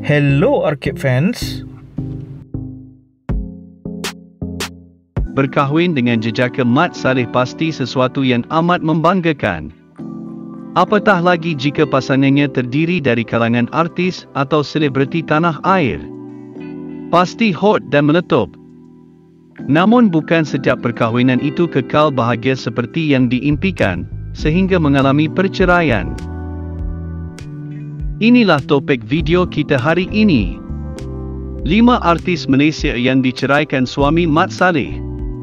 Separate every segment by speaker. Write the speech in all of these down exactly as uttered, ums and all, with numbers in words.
Speaker 1: Hello arcade fans.
Speaker 2: Berkahwin dengan jejaka Mat Salleh pasti sesuatu yang amat membanggakan. Apatah lagi jika pasangannya terdiri dari kalangan artis atau selebriti tanah air. Pasti hot dan meletup. Namun bukan setiap perkahwinan itu kekal bahagia seperti yang diimpikan, sehingga mengalami perceraian. Inilah topik video kita hari ini. lima artis Malaysia yang diceraikan suami Mat Salleh.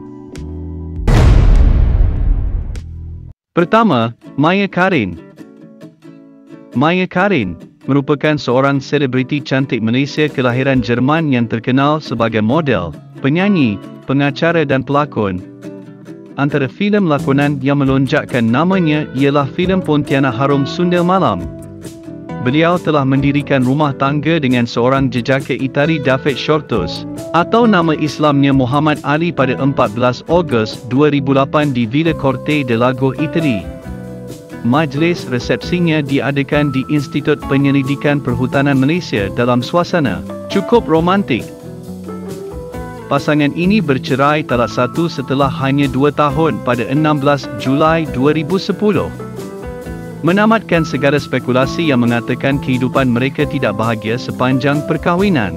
Speaker 2: Pertama, Maya Karin. Maya Karin merupakan seorang selebriti cantik Malaysia kelahiran Jerman yang terkenal sebagai model, penyanyi, pengacara dan pelakon. Antara filem lakonan yang melonjakkan namanya ialah filem Pontianak Harum Sundel Malam. Beliau telah mendirikan rumah tangga dengan seorang jejaka Itali David Shortus, atau nama Islamnya Muhammad Ali pada empat belas Ogos dua ribu lapan di Villa Corte de Lago, Itali. Majlis resepsinya diadakan di Institut Penyelidikan Perhutanan Malaysia dalam suasana cukup romantik. Pasangan ini bercerai talak satu setelah hanya dua tahun pada enam belas Julai dua ribu sepuluh. Menamatkan segala spekulasi yang mengatakan kehidupan mereka tidak bahagia sepanjang perkahwinan.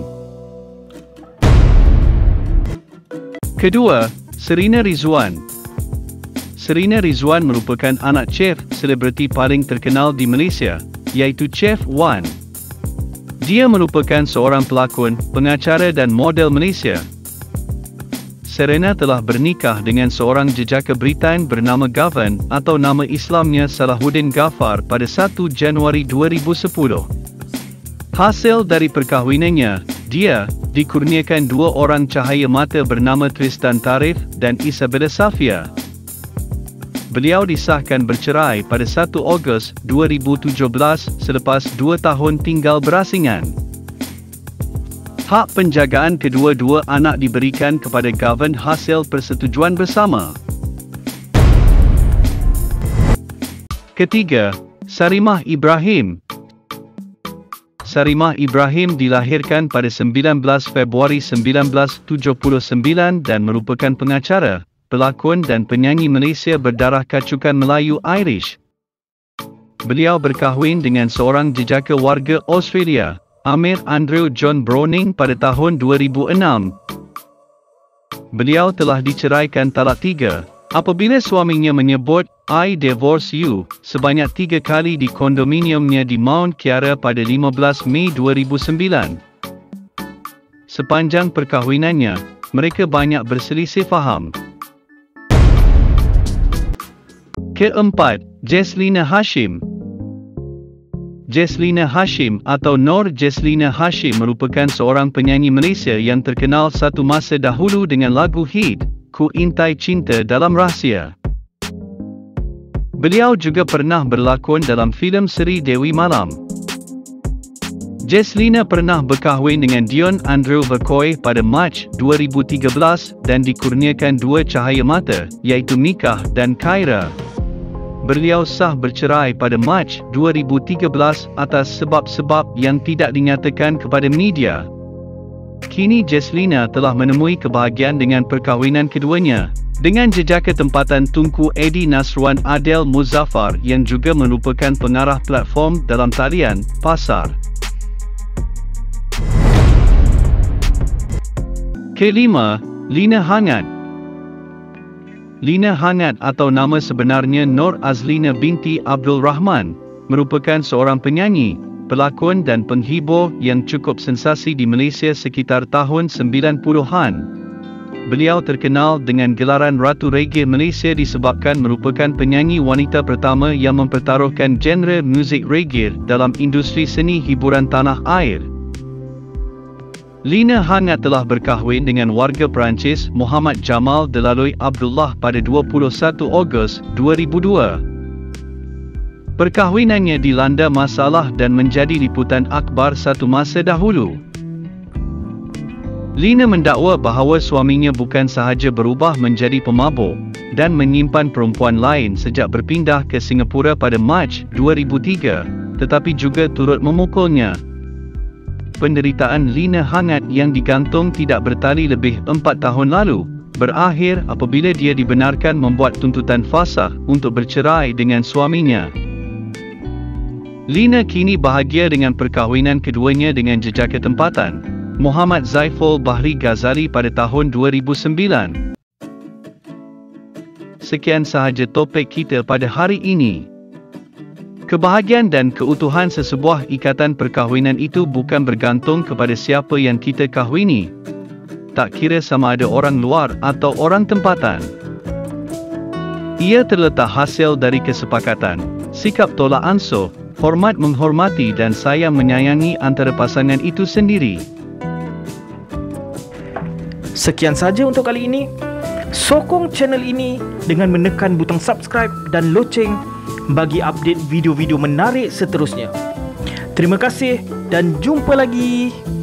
Speaker 2: Kedua, Serena Rizwan. Serena Rizwan merupakan anak chef selebriti paling terkenal di Malaysia, iaitu Chef Wan. Dia merupakan seorang pelakon, pengacara dan model Malaysia. Serena telah bernikah dengan seorang jejaka Britain bernama Gavin atau nama Islamnya Salahuddin Ghaffar pada satu Januari dua ribu sepuluh. Hasil dari perkahwinannya, dia dikurniakan dua orang cahaya mata bernama Tristan Tarif dan Isabella Safia. Beliau disahkan bercerai pada satu Ogos dua ribu tujuh belas selepas dua tahun tinggal berasingan. Hak penjagaan kedua-dua anak diberikan kepada Gavin hasil persetujuan bersama. Ketiga, Sarimah Ibrahim. Sarimah Ibrahim dilahirkan pada sembilan belas Februari seribu sembilan ratus tujuh puluh sembilan dan merupakan pengacara, pelakon dan penyanyi Malaysia berdarah kacukan Melayu Irish. Beliau berkahwin dengan seorang jejaka warga Australia, Amir Andrew John Browning pada tahun dua ribu enam. Beliau telah diceraikan talak tiga, apabila suaminya menyebut, "I divorce you," sebanyak tiga kali di kondominiumnya di Mount Kiara pada lima belas Mei dua ribu sembilan. Sepanjang perkahwinannya, mereka banyak berselisih faham. Keempat, Jesslina Hashim. Jesslina Hashim atau Nor Jesslina Hashim merupakan seorang penyanyi Malaysia yang terkenal satu masa dahulu dengan lagu hit, Ku Intai Cinta Dalam Rahsia. Beliau juga pernah berlakon dalam filem seri Dewi Malam. Jesslina pernah berkahwin dengan Dion Andrew Vercoy pada Mac dua ribu tiga belas dan dikurniakan dua cahaya mata, iaitu Mikah dan Khaira. Beliau sah bercerai pada Mac dua ribu tiga belas atas sebab-sebab yang tidak dinyatakan kepada media. Kini Jesslina telah menemui kebahagiaan dengan perkahwinan keduanya, dengan jejaka tempatan Tunku Eddie Nasruan Adel Muzaffar yang juga merupakan pengarah platform dalam talian pasar. Kelima, Lina Hangat. Lina Hangat atau nama sebenarnya Nur Azlina binti Abdul Rahman, merupakan seorang penyanyi, pelakon dan penghibur yang cukup sensasi di Malaysia sekitar tahun sembilan puluhan. Beliau terkenal dengan gelaran Ratu Reggae Malaysia disebabkan merupakan penyanyi wanita pertama yang mempertaruhkan genre muzik reggae dalam industri seni hiburan tanah air. Lina Hangat telah berkahwin dengan warga Perancis Muhammad Jamal Delaloi Abdullah pada dua puluh satu Ogos dua ribu dua. Perkahwinannya dilanda masalah dan menjadi liputan akhbar satu masa dahulu. Lina mendakwa bahawa suaminya bukan sahaja berubah menjadi pemabuk dan menyimpan perempuan lain sejak berpindah ke Singapura pada Mac dua ribu tiga, tetapi juga turut memukulnya. penderitaan Lina hangat yang digantung tidak bertali lebih empat tahun lalu, berakhir apabila dia dibenarkan membuat tuntutan fasakh untuk bercerai dengan suaminya. Lina kini bahagia dengan perkahwinan keduanya dengan jejaka tempatan, Muhammad Zaiful Bahri Ghazali pada tahun dua ribu sembilan. Sekian sahaja topik kita pada hari ini. Kebahagiaan dan keutuhan sesebuah ikatan perkahwinan itu bukan bergantung kepada siapa yang kita kahwini, tak kira sama ada orang luar atau orang tempatan. Ia terletak hasil dari kesepakatan, sikap tolak ansur, hormat menghormati dan sayang menyayangi antara pasangan itu sendiri.
Speaker 1: Sekian saja untuk kali ini. Sokong channel ini dengan menekan butang subscribe dan loceng bagi update video-video menarik seterusnya. Terima kasih dan jumpa lagi.